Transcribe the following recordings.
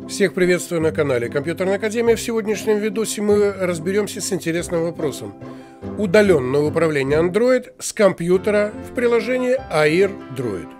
Всех приветствую на канале Компьютерная Академия. В сегодняшнем видосе мы разберемся с интересным вопросом. Удаленное управление Android с компьютера в приложении Air Droid.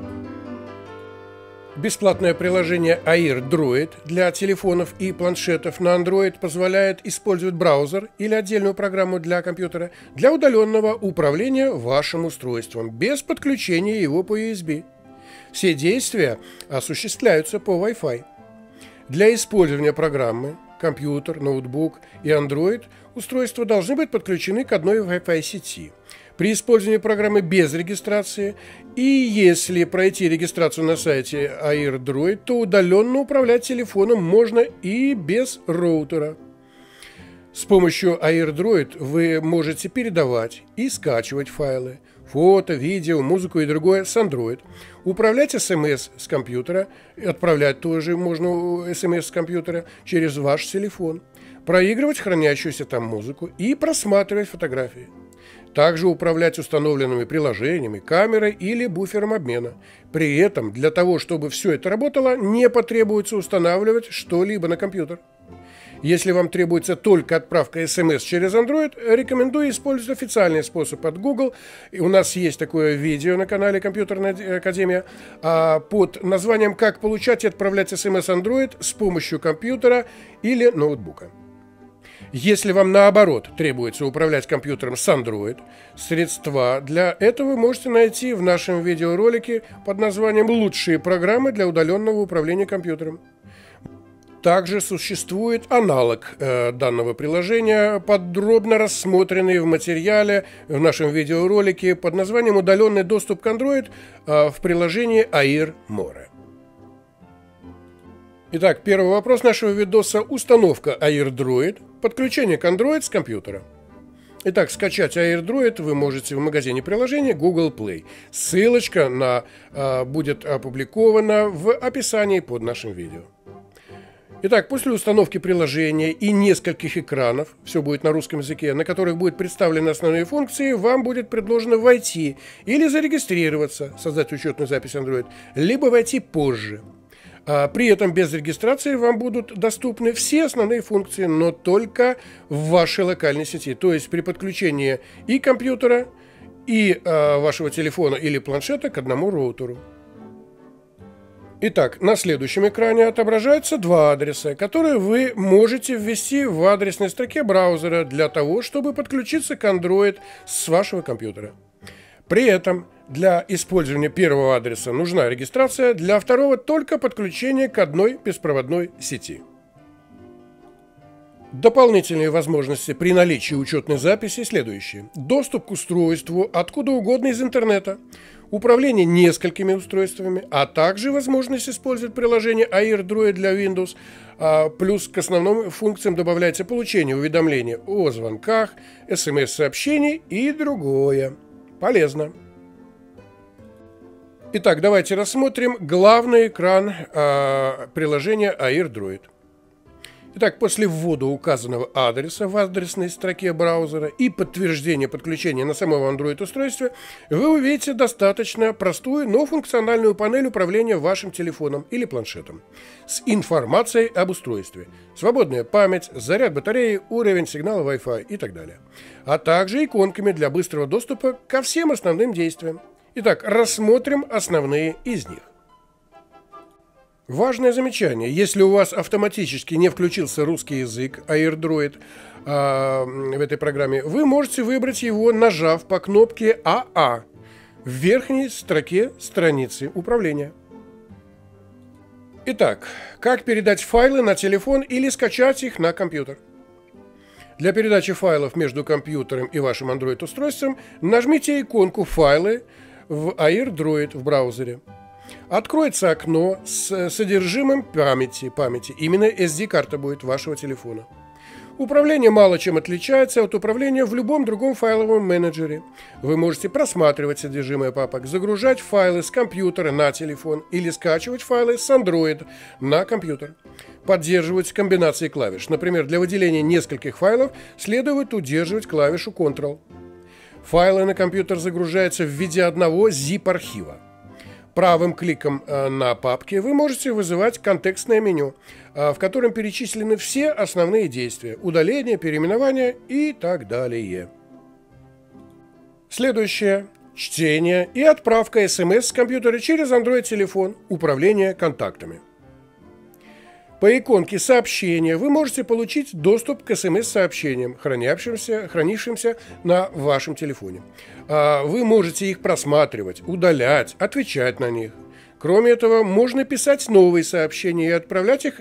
Бесплатное приложение Air Droid для телефонов и планшетов на Android позволяет использовать браузер или отдельную программу для компьютера для удаленного управления вашим устройством без подключения его по USB. Все действия осуществляются по Wi-Fi. Для использования программы компьютер, ноутбук и Android устройства должны быть подключены к одной Wi-Fi сети. При использовании программы без регистрации и если пройти регистрацию на сайте Air Droid, то удаленно управлять телефоном можно и без роутера. С помощью Air Droid вы можете передавать и скачивать файлы, фото, видео, музыку и другое с Android, управлять SMS с компьютера, отправлять тоже можно SMS с компьютера через ваш телефон, проигрывать хранящуюся там музыку и просматривать фотографии. Также управлять установленными приложениями, камерой или буфером обмена. При этом для того, чтобы все это работало, не потребуется устанавливать что-либо на компьютер. Если вам требуется только отправка SMS через Android, рекомендую использовать официальный способ от Google. И у нас есть такое видео на канале Компьютерная Академия под названием «Как получать и отправлять SMS Android с помощью компьютера или ноутбука». Если вам наоборот требуется управлять компьютером с Android, средства для этого вы можете найти в нашем видеоролике под названием «Лучшие программы для удаленного управления компьютером». Также существует аналог данного приложения, подробно рассмотренный в материале в нашем видеоролике под названием «Удаленный доступ к Android» в приложении Air More. Итак, первый вопрос нашего видоса – установка Air Droid, подключение к Android с компьютера. Итак, скачать Air Droid вы можете в магазине приложений Google Play. Ссылочка будет опубликована в описании под нашим видео. Итак, после установки приложения и нескольких экранов, все будет на русском языке, на которых будут представлены основные функции, вам будет предложено войти или зарегистрироваться, создать учетную запись Android, либо войти позже. При этом без регистрации вам будут доступны все основные функции, но только в вашей локальной сети. То есть при подключении и компьютера, и вашего телефона или планшета к одному роутеру. Итак, на следующем экране отображаются два адреса, которые вы можете ввести в адресной строке браузера для того, чтобы подключиться к Android с вашего компьютера. При этом для использования первого адреса нужна регистрация, для второго только подключение к одной беспроводной сети. Дополнительные возможности при наличии учетной записи следующие. Доступ к устройству откуда угодно из интернета, управление несколькими устройствами, а также возможность использовать приложение Air Droid для Windows, плюс к основным функциям добавляется получение уведомления о звонках, SMS-сообщений и другое. Полезно. Итак, давайте рассмотрим главный экран приложения Air Droid. Итак, после ввода указанного адреса в адресной строке браузера и подтверждения подключения на самом Android-устройстве, вы увидите достаточно простую, но функциональную панель управления вашим телефоном или планшетом с информацией об устройстве, свободная память, заряд батареи, уровень сигнала Wi-Fi и так далее, а также иконками для быстрого доступа ко всем основным действиям. Итак, рассмотрим основные из них. Важное замечание. Если у вас автоматически не включился русский язык Air Droid в этой программе, вы можете выбрать его, нажав по кнопке АА в верхней строке страницы управления. Итак, как передать файлы на телефон или скачать их на компьютер? Для передачи файлов между компьютером и вашим Android-устройством нажмите иконку «Файлы» в Air Droid в браузере. Откроется окно с содержимым памяти. Именно SD-карта будет вашего телефона. Управление мало чем отличается от управления в любом другом файловом менеджере. Вы можете просматривать содержимое папок, загружать файлы с компьютера на телефон или скачивать файлы с Android на компьютер. Поддерживать комбинации клавиш. Например, для выделения нескольких файлов следует удерживать клавишу Ctrl. Файлы на компьютер загружаются в виде одного zip-архива. Правым кликом на папки вы можете вызывать контекстное меню, в котором перечислены все основные действия – удаление, переименование и так далее. Следующее – чтение и отправка СМС с компьютера через Android-телефон, управление контактами. По иконке «Сообщения» вы можете получить доступ к СМС-сообщениям, хранившимся на вашем телефоне. Вы можете их просматривать, удалять, отвечать на них. Кроме этого, можно писать новые сообщения и отправлять их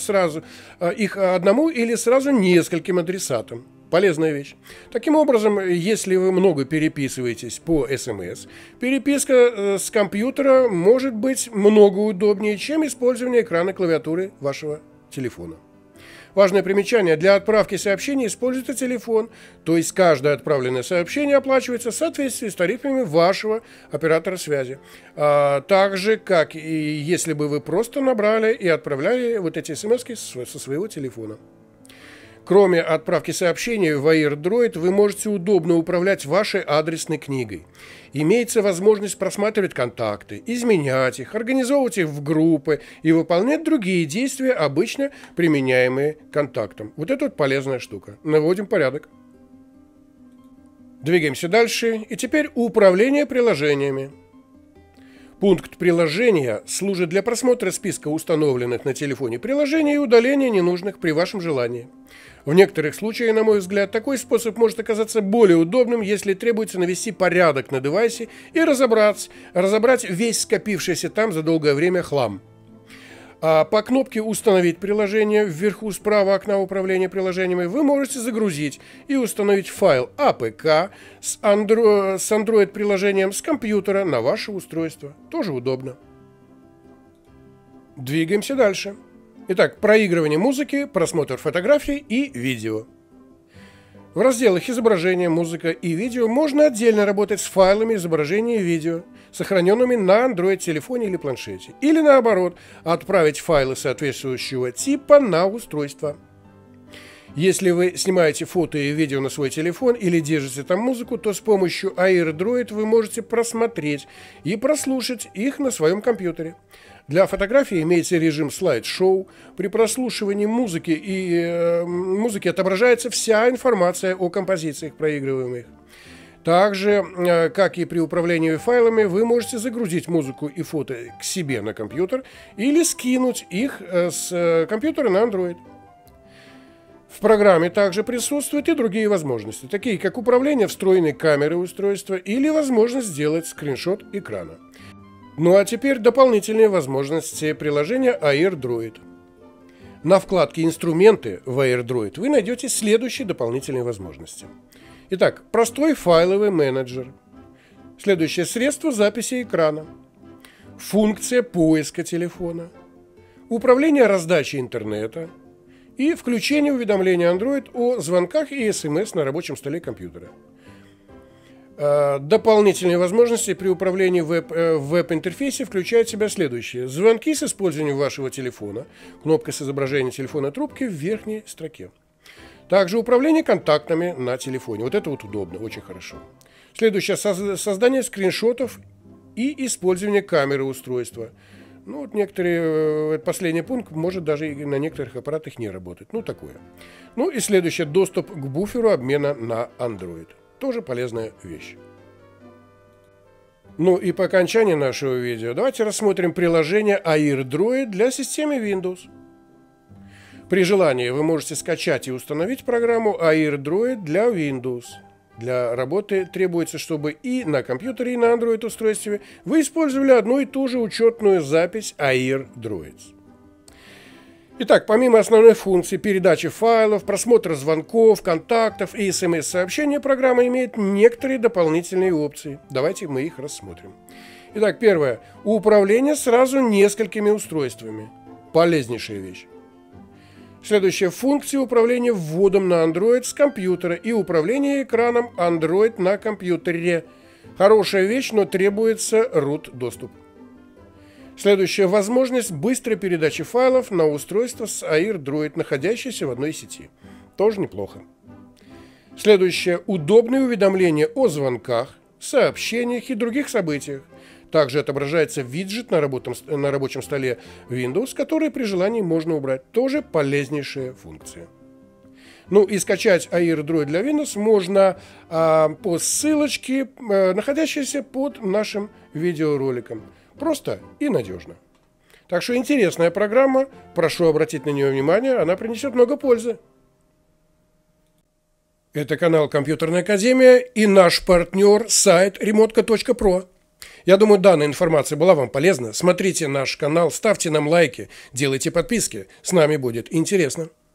одному или сразу нескольким адресатам. Полезная вещь. Таким образом, если вы много переписываетесь по СМС, переписка с компьютера может быть много удобнее, чем использование экрана клавиатуры вашего телефона. Важное примечание: для отправки сообщений используется телефон, то есть каждое отправленное сообщение оплачивается в соответствии с тарифами вашего оператора связи. Так же, как и если бы вы просто набрали и отправляли вот эти смс-ки со своего телефона. Кроме отправки сообщений в AirDroid, вы можете удобно управлять вашей адресной книгой. Имеется возможность просматривать контакты, изменять их, организовывать их в группы и выполнять другие действия, обычно применяемые контактом. Вот это вот полезная штука. Наводим порядок. Двигаемся дальше. И теперь управление приложениями. Пункт «Приложения» служит для просмотра списка установленных на телефоне приложений и удаления ненужных при вашем желании. В некоторых случаях, на мой взгляд, такой способ может оказаться более удобным, если требуется навести порядок на девайсе и разобрать весь скопившийся там за долгое время хлам. По кнопке «Установить приложение» вверху справа окна управления приложениями вы можете загрузить и установить файл APK с Android-приложением с компьютера на ваше устройство. Тоже удобно. Двигаемся дальше. Итак, проигрывание музыки, просмотр фотографий и видео. В разделах «Изображение», «Музыка» и «Видео» можно отдельно работать с файлами изображения и видео, сохраненными на Android-телефоне или планшете. Или наоборот, отправить файлы соответствующего типа на устройство. Если вы снимаете фото и видео на свой телефон или держите там музыку, то с помощью AirDroid вы можете просмотреть и прослушать их на своем компьютере. Для фотографий имеется режим слайд-шоу. При прослушивании музыки отображается вся информация о композициях, проигрываемых. Также, как и при управлении файлами, вы можете загрузить музыку и фото к себе на компьютер или скинуть их с компьютера на Android. В программе также присутствуют и другие возможности, такие как управление встроенной камерой устройства или возможность сделать скриншот экрана. Ну а теперь дополнительные возможности приложения AirDroid. На вкладке «Инструменты» в AirDroid вы найдете следующие дополнительные возможности. Итак, простой файловый менеджер. Следующее: средство записи экрана. Функция поиска телефона. Управление раздачей интернета. И включение уведомления Android о звонках и СМС на рабочем столе компьютера. Дополнительные возможности при управлении в веб-интерфейсе включают в себя следующие: звонки с использованием вашего телефона, кнопка с изображением телефонной трубки в верхней строке. Также управление контактами на телефоне. Вот это вот удобно, очень хорошо. Следующее: создание скриншотов и использование камеры устройства. Ну, вот последний пункт может даже и на некоторых аппаратах не работать. Ну, такое. Ну и следующее: доступ к буферу обмена на Android. Тоже полезная вещь. Ну и по окончании нашего видео давайте рассмотрим приложение AirDroid для системы Windows. При желании вы можете скачать и установить программу AirDroid для Windows. Для работы требуется, чтобы и на компьютере, и на Android-устройстве вы использовали одну и ту же учетную запись AirDroid. Итак, помимо основной функции передачи файлов, просмотра звонков, контактов и СМС-сообщений, программа имеет некоторые дополнительные опции. Давайте мы их рассмотрим. Итак, первое. Управление сразу несколькими устройствами. Полезнейшая вещь. Следующая: функция управления вводом на Android с компьютера и управление экраном Android на компьютере. Хорошая вещь, но требуется root-доступ. Следующая: возможность быстрой передачи файлов на устройство с AirDroid, находящееся в одной сети. Тоже неплохо. Следующее: удобные уведомления о звонках, сообщениях и других событиях. Также отображается виджет на рабочем столе Windows, который при желании можно убрать. Тоже полезнейшая функция. Ну и скачать AIR Droid для Windows можно по ссылочке, находящейся под нашим видеороликом. Просто и надежно. Так что интересная программа, прошу обратить на нее внимание, она принесет много пользы. Это канал Компьютерная Академия и наш партнер сайт remotka.pro. Я думаю, данная информация была вам полезна. Смотрите наш канал, ставьте нам лайки, делайте подписки. С нами будет интересно.